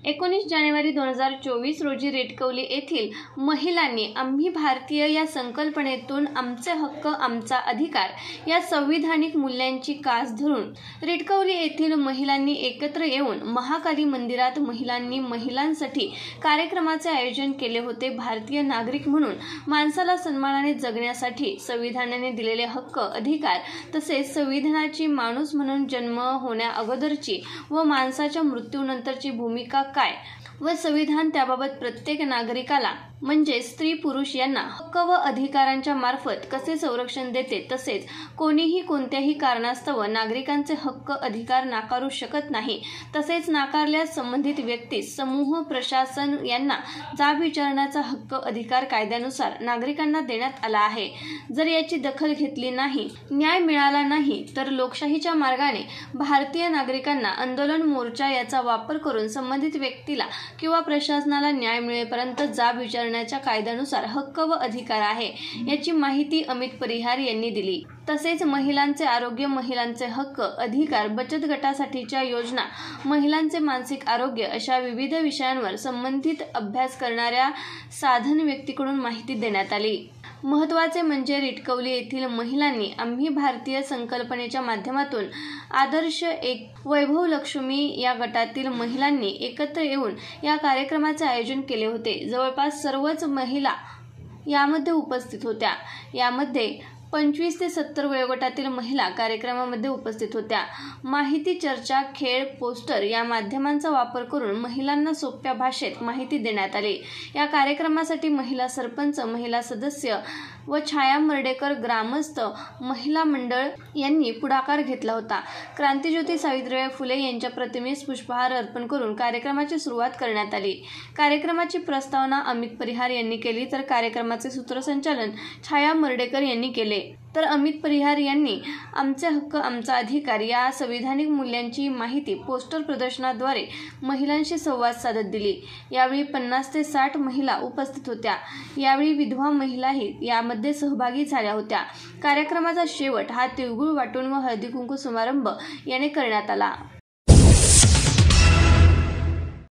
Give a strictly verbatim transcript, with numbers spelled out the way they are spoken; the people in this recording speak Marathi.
एकोणीस जानेवारी दोन हजार चोवीस रोजी रेटकौली येथील महिलांनी आम्ही भारतीय या संकल्पनेतून आमचे हक्क आमचा अधिकार या संविधानिक मूल्यांची कास धरून रेटकौली येथील महिलांनी एकत्र येऊन महाकाली मंदिरात महिलांनी महिलांसाठी कार्यक्रमाचे आयोजन केले होते। भारतीय नागरिक म्हणून माणसाला सन्मानाने जगण्यासाठी संविधानाने दिलेले हक्क अधिकार तसेच संविधानाची माणूस म्हणून जन्म होण्या अगोदरची व माणसाच्या मृत्यूनंतरची भूमिका काय व संविधान त्याबाबत प्रत्येक नागरिकाला म्हणजे स्त्री पुरुष यांना हक्क व अधिकारांच्या मार्फत कसे संरक्षण देते, तसेच कोणीही कोणत्याही कारणास्तव नागरिकांचे हक्क अधिकार नाकारू शकत नाही, तसेच नाकारल्यास संबंधित व्यक्ती समूह प्रशासन यांना जाब विचारण्याचा हक्क अधिकार कायद्यानुसार नागरिकांना देण्यात आला आहे। जर याची दखल घेतली नाही, न्याय मिळाला नाही तर लोकशाहीच्या मार्गाने भारतीय नागरिकांना आंदोलन मोर्चा याचा वापर करून संबंधित व्यक्तीला किंवा प्रशासनाला न्याय मिळेपर्यंत जाब विचारण्याच्या कायद्यानुसार हक्क व अधिकार आहे, याची माहिती अमित परिहार यांनी दिली। तसेच महिलांचे आरोग्य, महिलांचे हक्क अधिकार, बचत गटासाठीच्या योजना, महिलांचे मानसिक आरोग्य अशा विविध विषयांवर संबंधित अभ्यास करणाऱ्या साधन व्यक्तीकडून माहिती देण्यात आली। महत्त्वाचे म्हणजे रेटकौली येथील महिलांनी आम्ही भारतीय संकल्पनेच्या माध्यमातून आदर्श एक वैभव लक्ष्मी या गटातील महिलांनी एकत्र येऊन या कार्यक्रमाचे आयोजन केले होते। जवळपास सर्वच महिला यामध्ये उपस्थित होत्या। यामध्ये पंचवीस ते सत्तर वयोगटातील महिला कार्यक्रमामध्ये उपस्थित होत्या। माहिती, चर्चा, खेळ, पोस्टर या माध्यमांचा वापर करून महिलांना सोप्या भाषेत माहिती देण्यात आली। या कार्यक्रमासाठी महिला सरपंच, महिला सदस्य व छाया मर्डेकर ग्रामस्थ महिला मंडळ यांनी पुढाकार घेतला होता। क्रांतिज्योती सावित्रीबाई फुले यांच्या प्रतिमेस पुष्पहार अर्पण करून कार्यक्रमाची सुरुवात करण्यात आली। कार्यक्रमाची प्रस्तावना अमित परिहार यांनी केली तर कार्यक्रमाचे सूत्रसंचालन छाया मर्डेकर यांनी केले। तर अमित परिहार यांनी आमचे हक्क आमचा अधिकार या संविधानिक मूल्यांची माहिती पोस्टर प्रदर्शनाद्वारे महिलांशी संवाद साधत दिली। यावेळी पन्नास ते साठ महिला उपस्थित होत्या। यावेळी विधवा महिलाही यामध्ये सहभागी झाल्या होत्या। कार्यक्रमाचा शेवट हा तिळगुळ वाटून व हळदी कुंकू समारंभ याने करण्यात आला।